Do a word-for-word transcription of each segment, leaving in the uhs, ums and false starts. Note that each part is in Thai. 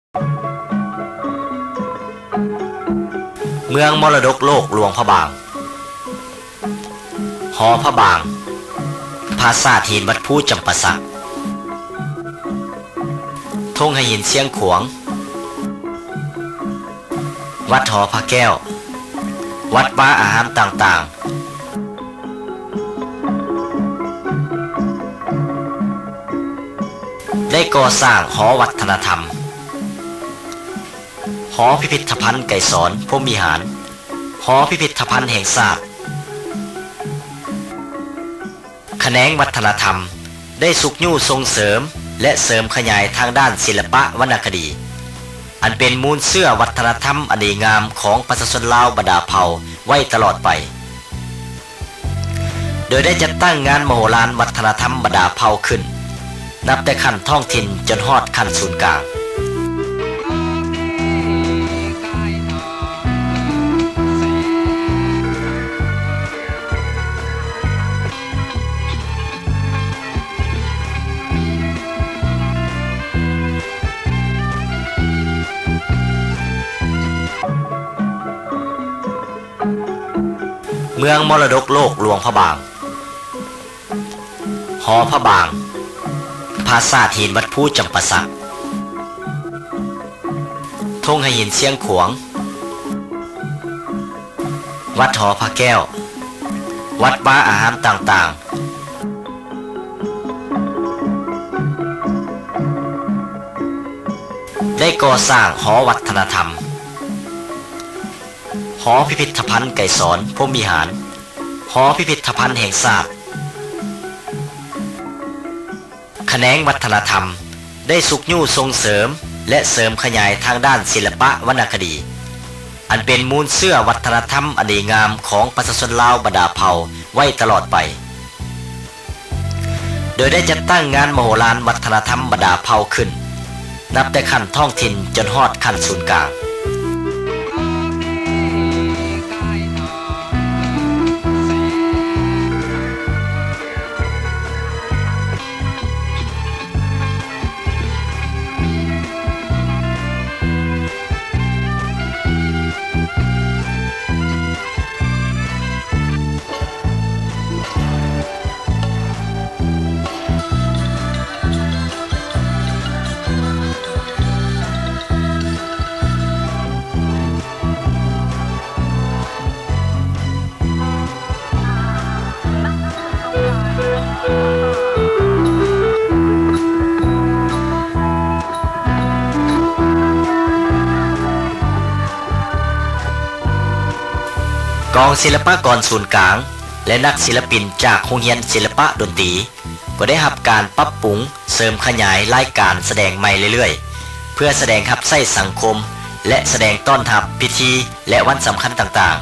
เมืองมรดกโลกหลวงพระบางหอพระบางภาษาหินวัดผู้จำปาสักทงหินเสียงขวงวัดหอพระแก้ววัดบ้าอาหารต่างๆได้ก่อสร้างหอวัฒนธรรมหอพิพิธภัณฑ์ไก่สอนพรหมวิหารหอพิพิธภัณฑ์แห่งชาติแขนงวัฒนธรรมได้สุกยู่ส่งเสริมและเสริมขยายทางด้านศิลปะวรรณคดีอันเป็นมูลเสื้อวัฒนธรรมอันดีงามของประชาชนลาวบรรดาเผ่าไว้ตลอดไปโดยได้จัดตั้งงานมโหฬารวัฒนธรรมบรรดาเผ่าขึ้นนับแต่ขั้นท้องถิ่นจนฮอดขั้นศูนย์กลางเมืองมรดกโลกหลวงพระบางหอพระบางภาษาหินวัดผู้จำปาสักทงหินเสียงขวงวัดหอพระแก้ววัดบ้าอาหารต่างๆได้ก่อสร้างหอวัฒนธรรมหอพิพิธภัณฑ์ไก่สอนพรหมวิหารหอพิพิธภัณฑ์แห่งชาติแขนงวัฒนธรรมได้สุกยู่ส่งเสริมและเสริมขยายทางด้านศิลปะวรรณคดีอันเป็นมูลเสื้อวัฒนธรรมอันดีงามของประชาชนลาวบรรดาเผ่าไว้ตลอดไปโดยได้จัดตั้งงานมโหฬารวัฒนธรรมบรรดาเผ่าขึ้นนับแต่ขั้นท้องถิ่นจนฮอดขั้นศูนย์กลางกองศิลปากรศูนย์กลางและนักศิลปินจากโรงเรียนศิลปะดนตรีก็ได้รับการปรับปรุงเสริมขยายรายการแสดงใหม่เรื่อยๆเพื่อแสดงรับใช้สังคมและแสดงต้อนรับพิธีและวันสำคัญต่าง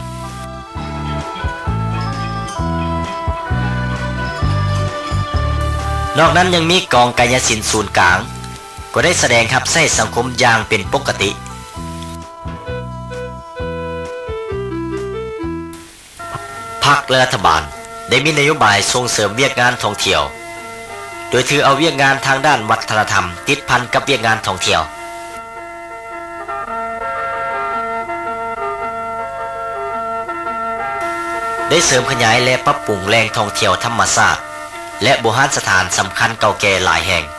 ๆนอกนั้นยังมีกองกายศิลป์ศูนย์กลางก็ได้แสดงรับใช้สังคมอย่างเป็นปกติพรรคและรัฐบาลได้มีนโยบายส่งเสริมเวียกงานท่องเที่ยวโดยถือเอาเวียกงานทางด้านวัฒนธรรมติดพันกับเวียกงานท่องเที่ยวได้เสริมขยายและปรับปรุงแหล่งท่องเที่ยวธรรมชาติและโบราณสถานสำคัญเก่าแก่หลายแห่ง